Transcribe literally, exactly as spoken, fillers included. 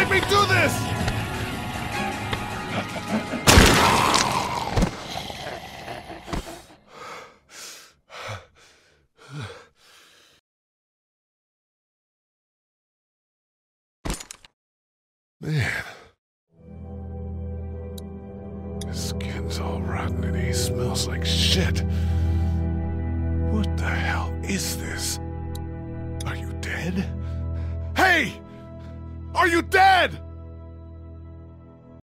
make me do this! Man. His skin's all rotten and he smells like shit. What the hell is this? Are you dead? Hey! Are you dead?